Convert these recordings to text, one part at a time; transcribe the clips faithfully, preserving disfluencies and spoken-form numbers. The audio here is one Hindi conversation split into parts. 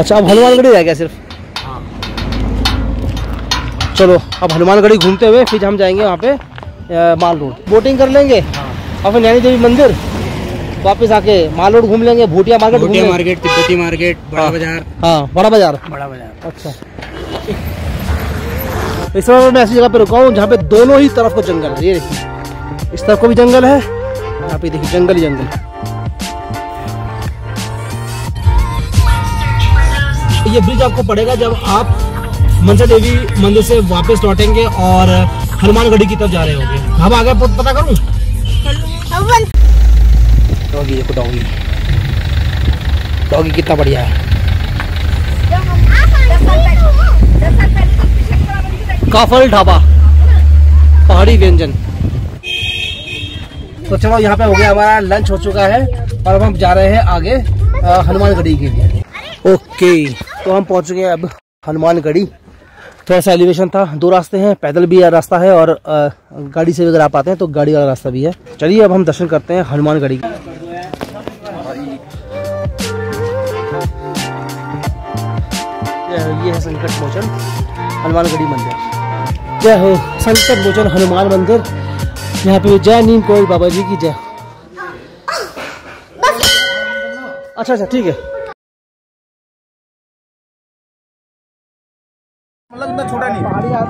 अच्छा, अब हनुमानगढ़ी रह गया सिर्फ। हाँ। चलो अब हनुमानगढ़ी घूमते हुए फिर हम जाएंगे वहाँ पे माल रोड, बोटिंग कर लेंगे। हाँ। और फिर नैनी देवी मंदिर, वापस आके माल रोड घूम लेंगे, भूटिया मार्केट, भूटिया मार्केट, तिब्बती मार्केट, बड़ा बाजार। हाँ, बड़ा बाजार, बड़ा बाजार। अच्छा। इस समय मैं ऐसी जगह पे रुका हूँ जहाँ पे दोनों ही तरफ को जंगल है। ये देखिए, इस तरफ को भी जंगल है, यहाँ पे देखिए जंगल ही जंगल। ये ब्रिज आपको पड़ेगा जब आप मनसा देवी मंदिर से वापस लौटेंगे और हनुमानगढ़ी की तरफ जा रहे होंगे। हम आगे पता करूँ। डॉगी देखो, डॉगी डॉगी कितना बढ़िया है। काफल ढाबा, पहाड़ी व्यंजन। तो चलो यहाँ पे हो गया, हमारा लंच हो चुका है और अब हम जा रहे हैं आगे हनुमानगढ़ी के लिए। ओके, तो हम पहुँच गए अब हनुमानगढ़ी। थोड़ा सा एलिवेशन था, दो रास्ते हैं, पैदल भी रास्ता है और आ, गाड़ी से भी अगर आप आते हैं तो गाड़ी वाला रास्ता भी है। चलिए अब हम दर्शन करते हैं हनुमानगढ़ी। ये है संकट मोचन हनुमानगढ़ी मंदिर। जय हो संकट मोचन हनुमान मंदिर। यहाँ पे जय नीम कोयल बाबा जी की जय। अच्छा अच्छा, ठीक है। मतलब छोटा नहीं,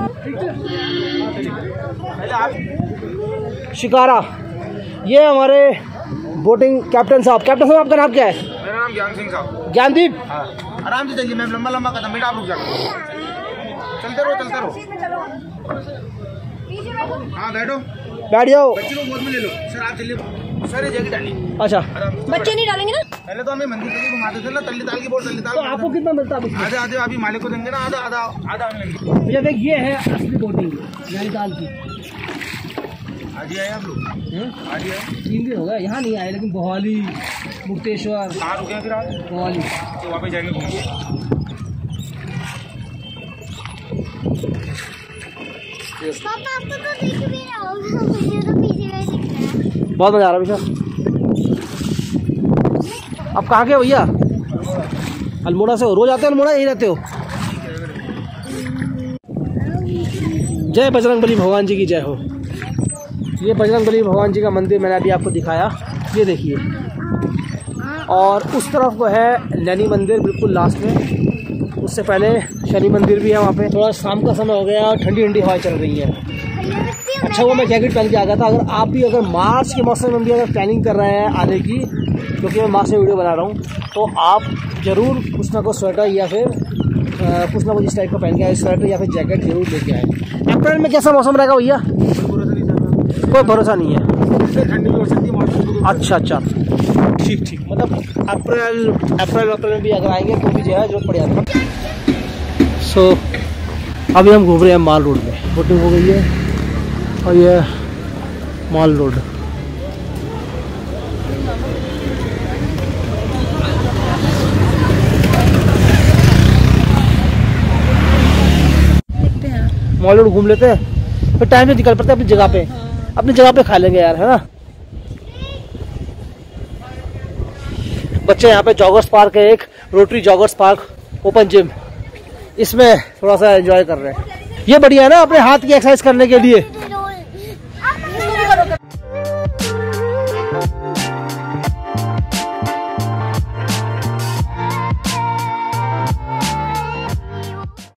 शिकारा। ये हमारे बोटिंग कैप्टन साहब। कैप्टन साहब आपका नाम क्या है? मेरा नाम ज्ञान सिंह साहब। ज्ञानदीप। हाँ। आराम से चलिए मैम, लंबा लंबा कदम, बेटा आप रुक जाओ, चलते रहो चलते रहो। हाँ बैठो, बैठ जाओ। बच्चे को गोद में ले लो। सर आप चलिए, सर ये जगह डालिए। अच्छा, बच्चे नहीं डालेंगे ना? पहले तो हमें मंदिर के लिए घुमाते थे ना, तल्ली ताल की बोल तल्ली ताल। तो आपको कितना मिलता है? आधे आधे अभी मालिक को देंगे ना, आधा आधा आधा हम लेंगे। भैया देख, ये है असली बोटिंग नैनीताल की। आज ही आए आप लोग? आज ही आए? तीन दिन हो गए, यहाँ नहीं आए, लेकिन बोहाली, मुक्तेश्वर। कहाँ रुके फिर आप? बोहाली। तो वहाँ पे जाएंगे घूमिए। पापा आपको तो दिख भी रहा होगा, मुझे तो पीछे में दिख रहा है। बहुत मजा आ रहा है भैया। अब कहाँ के भैया? अल्मोड़ा से हो? रोज आते हो अल्मोड़ा, यहीं रहते हो? जय बजरंगबली भगवान जी की जय हो। ये बजरंगबली भगवान जी का मंदिर मैंने अभी आपको दिखाया, ये देखिए। और उस तरफ को है नैनी मंदिर, बिल्कुल लास्ट में। उससे पहले शनि मंदिर भी है वहाँ पे। थोड़ा शाम का समय हो गया और ठंडी ठंडी हवा चल रही है। अच्छा वो मैं जैकेट पहन के आ गया था। अगर आप भी अगर मार्च के मौसम में भी अगर प्लानिंग कर रहे हैं आने की, क्योंकि मैं मार्च में वीडियो बना रहा हूँ, तो आप ज़रूर कुछ ना कुछ स्वेटर या फिर कुछ ना कुछ इस टाइप का पहन के आए, स्वेटर या फिर जैकेट जरूर लेके आए। अप्रैल में कैसा मौसम रहेगा भैया? कोई भरोसा नहीं है, ठंडी हो सकती है। अच्छा अच्छा, ठीक ठीक। मतलब अप्रैल अप्रैल अप्रैल में भी अगर आएंगे तो भी जो है जरूरत पड़ जाता है। सो अभी हम घूम रहे हैं माल रोड में, बोटिंग हो गई है और ये माल रोड। मॉल रोड घूम लेते हैं, फिर टाइम से निकल पड़ते हैं अपनी जगह पे। अपनी जगह पे खा लेंगे यार, है ना। बच्चे यहाँ पे जॉगर्स पार्क है, एक rotary joggers park open gym, इसमें थोड़ा सा एंजॉय कर रहे हैं। ये बढ़िया है ना, अपने हाथ की एक्सरसाइज करने के लिए।